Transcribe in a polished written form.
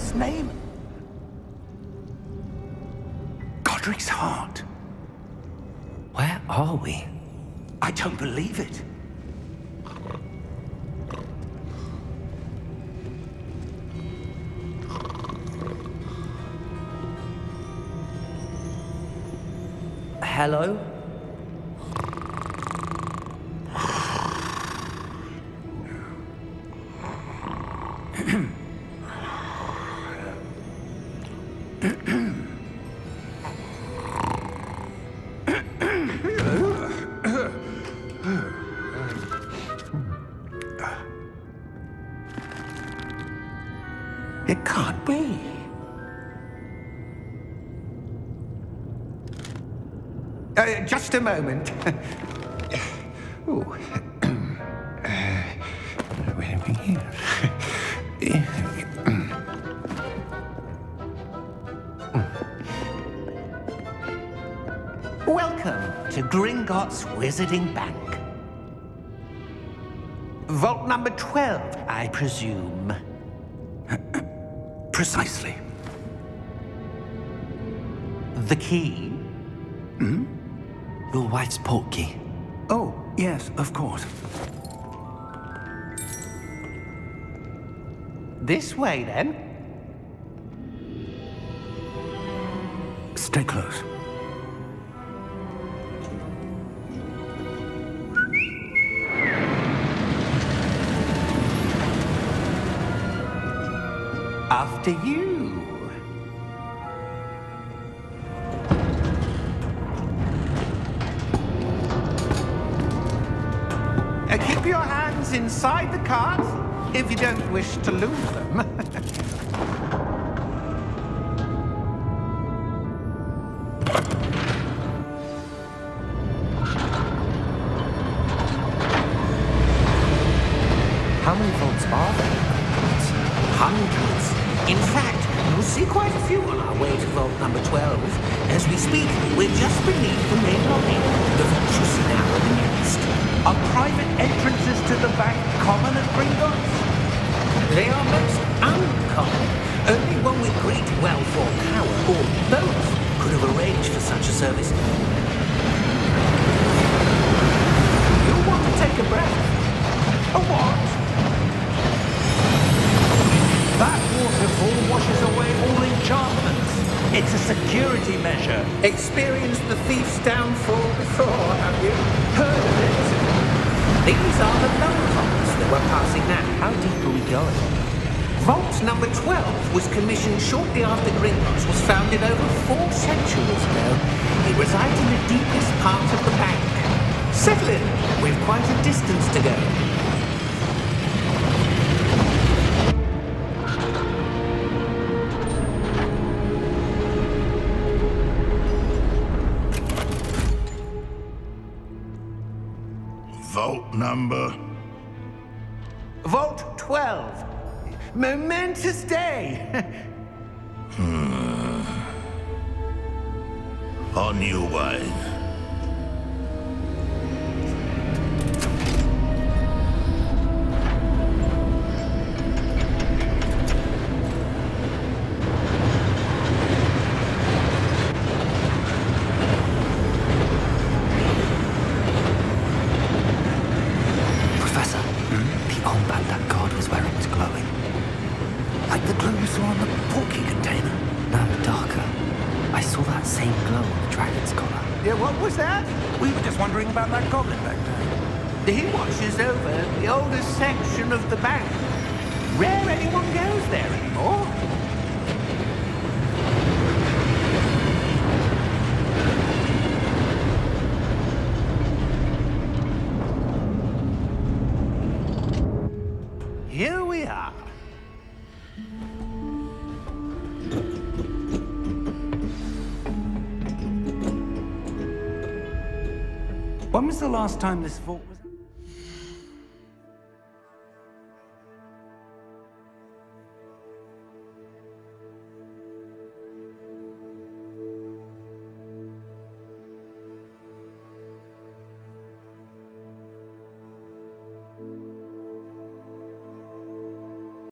his name? Godric's heart. Where are we? I don't believe it. Hello? It can't be. Just a moment. Ooh. Where are we here? Welcome to Gringotts Wizarding Bank. Vault number 12, I presume. Precisely. The key? Hmm? Your wife's portkey. Oh, yes, of course. This way, then. Stay close. After you. Keep your hands inside the cart if you don't wish to lose them. How many vaults are there? Hundreds. In fact, we'll see quite a few on our way to vault number 12. As we speak, we're just beneath the main lobby. The vaults you see now are the nearest. Are private entrances to the bank common at Gringotts? They are most uncommon. Only one with great wealth or power, or both, could have arranged for such a service. You'll want to take a breath. A what? That waterfall washes away all enchantments. It's a security measure. Experienced the thief's downfall before, have you? Heard of it? These are the lower vaults that we're passing now. How deep are we going? Vault number 12 was commissioned shortly after Gringotts was founded over 4 centuries ago. It resides in the deepest part of the bank. Settle in. We've quite a distance to go. Vault number? Vault 12. Momentous day. On your way. Like the glow you saw on the porky container. No, darker. I saw that same glow on the dragon's collar. Yeah, what was that? We were just wondering about that goblin back there. He watches over the oldest section of the bank. Rare anyone goes there anymore. Here we are. When was the last time this vault